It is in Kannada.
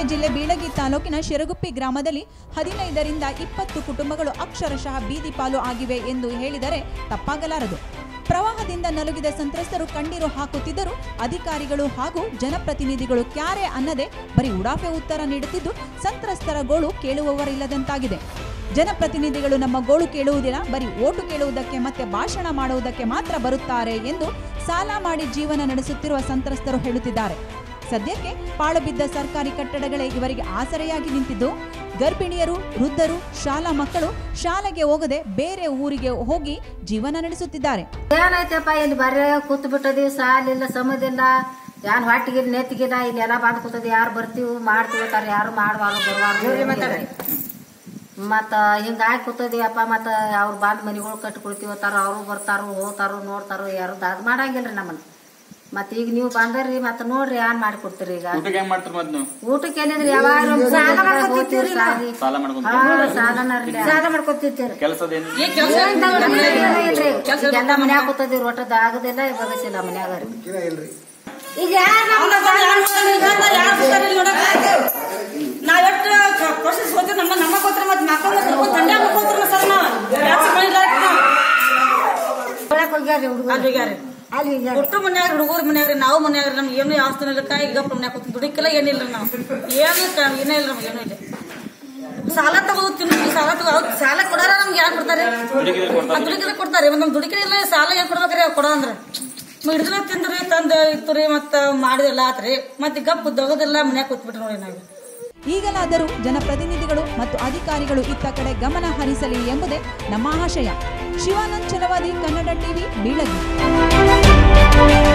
ಜಿಲ್ಲೆ ಬೀಳಗಿ ತಾಲೂಕಿನ ಶಿರಗುಪ್ಪಿ ಗ್ರಾಮದಲ್ಲಿ 15ರಿಂದ 20 ಕುಟುಂಬಗಳು ಅಕ್ಷರಶಃ ಬೀದಿ ಪಾಲು ಆಗಿವೆ ಎಂದು ಹೇಳಿದರೆ ತಪ್ಪಾಗಲಾರದು. ಪ್ರವಾಹದಿಂದ ನಲುಗಿದ ಸಂತ್ರಸ್ತರು ಕಣ್ಣೀರು ಹಾಕುತ್ತಿದ್ದರೂ ಅಧಿಕಾರಿಗಳು ಹಾಗೂ ಜನಪ್ರತಿನಿಧಿಗಳು ಕ್ಯಾರೆ ಅನ್ನದೆ ಬರೀ ಉಡಾಫೆ ಉತ್ತರ ನೀಡುತ್ತಿದ್ದು ಸಂತ್ರಸ್ತರ ಗೋಳು ಕೇಳುವವರಿಲ್ಲದಂತಾಗಿದೆ. ಜನಪ್ರತಿನಿಧಿಗಳು ನಮ್ಮ ಗೋಳು ಕೇಳುವುದಿಲ್ಲ, ಬರೀ ಓಟು ಕೇಳುವುದಕ್ಕೆ ಮತ್ತೆ ಭಾಷಣ ಮಾಡುವುದಕ್ಕೆ ಮಾತ್ರ ಬರುತ್ತಾರೆ ಎಂದು ಸಾಲ ಮಾಡಿ ಜೀವನ ನಡೆಸುತ್ತಿರುವ ಸಂತ್ರಸ್ತರು ಹೇಳುತ್ತಿದ್ದಾರೆ. ಸದ್ಯಕ್ಕೆ ಪಾಳು ಬಿದ್ದ ಸರ್ಕಾರಿ ಕಟ್ಟಡಗಳೇ ಇವರಿಗೆ ಆಸರೆಯಾಗಿ ನಿಂತಿದ್ದು, ಗರ್ಭಿಣಿಯರು, ವೃದ್ಧರು, ಶಾಲಾ ಮಕ್ಕಳು ಶಾಲೆಗೆ ಹೋಗದೆ ಬೇರೆ ಊರಿಗೆ ಹೋಗಿ ಜೀವನ ನಡೆಸುತ್ತಿದ್ದಾರೆ. ಏನೈತಪ್ಪ, ಇಲ್ಲಿ ಬರೇ ಕೂತ್ ಬಿಟ್ಟದಿ, ಸಾಲಿಲ್ಲ, ಸಮದಿಲ್ಲ, ಯಾನ್ ಹೊಟ್ಟಿಗಿಲ್ಲ, ನೆತ್ತಿಗಿಲ್ಲ, ಇಲ್ಲಿ ಎಲ್ಲ ಬಂದ್ ಕೂತದ. ಯಾರು ಬರ್ತೀವಿ ಮಾಡ್ತೀವಿ ಯಾರು ಮಾಡುವಾಗ ಬರುವಾಗ ಮತ್ತ ಹಿಂಗಾಗಿ ಕೂತದಿವಪ್ಪ. ಮತ್ತ ಅವ್ರು ಬಂದ್ ಮನಿಗಳು ಕಟ್ಕೊಳ್ತೀವತ್ತಾರ, ಅವರು ಬರ್ತಾರು ಹೋಗ್ತಾರು ನೋಡ್ತಾರು, ಯಾರು ಅದ್ ಮಾಡಂಗಿಲ್ರಿ ನಮ್ಮನ್ನ. ಮತ್ ಈಗ ನೀವು ಬಂದ್ರಿ ಮತ್ ನೋಡ್ರಿ ಏನ್ ಮಾಡಿಕೊಡ್ತೀರಿ. ಈಗ ಊಟಕ್ಕೆ ಏನಿದ್ರಿ ಯಾವಾಗ ಸಾಲ ಮಾಡ್ಕೊತಿರ್ತೀರಿ. ಎಲ್ಲ ಮನ್ಯಾಗ ಕೂತದಿವ್ರಿ, ಒಟ್ಟದ ಆಗದಿಲ್ಲ, ಬಗಸಿಲ್ಲ ಮನ್ಯಾಗ. ಈಗ ನಮ್ಮ ಗೊತ್ತಿರ ಮತ್ ಮಕ್ಕಳು ಹೋಗ್ಯಾರಿ ಹುಡುಗರು ಒಟ್ಟು ಮನ್ಯಾಗ ಹುಡುಗರು ಮನ್ಯಾಗ್ರಿ ನಾವು ಮನ್ಯಾಗ್ರಿ. ನಮ್ಗೆ ಏನು ಆಸ್ತಿ ಇಲ್ಲಕ್ಕ ಈಗ ಮನ್ಯಾಗ ಕೂತ್ ದುಡಿಕೆಲ್ಲ ಏನಿಲ್ಲ. ನಾವು ಏನು ಏನೇ ಇಲ್ಲ, ನಮ್ಗೆ ಏನೂ ಇಲ್ಲ. ಸಾಲ ತಗೋದು ತಿನ್ನಿ, ಸಾಲ ಕೊಡಾರ ನಮ್ಗೆ ಯಾರು ಕೊಡ್ತಾರೆ? ದುಡಿಕೆ ಕೊಡ್ತಾರೆ. ನಮ್ ದುಡಿಕೆ ಇಲ್ಲ, ಸಾಲ ಏನ್ ಕೊಡ್ಬೇಕ್ರಿ ಕೊಡ ಅಂದ್ರೆ ಹಿಡಿದ್ರ ತಿಂದ್ರಿ ತಂದ ಇತ್ತು ರೀ, ಮತ್ತ ಮಾಡಿದಿಲ್ಲ ಆತ್ರಿ, ಮತ್ತೆ ಗಪ್ ದೊಗದಿಲ್ಲ ಮನ್ಯಾಗ ಕೂತ್ಬಿಟ್ರಿ ನೋಡಿ. ನಾವು ಈಗಲಾದರೂ ಜನಪ್ರತಿನಿಧಿಗಳು ಮತ್ತು ಅಧಿಕಾರಿಗಳು ಇತ್ತ ಕಡೆ ಗಮನ ಹರಿಸಲಿ ಎಂಬುದೇ ನಮ್ಮ ಆಶಯ. ಶಿವಾನಂದ್ ಚಲವಾದಿ, ಕನ್ನಡ ಟಿವಿ, ಬೀಳಗಿ.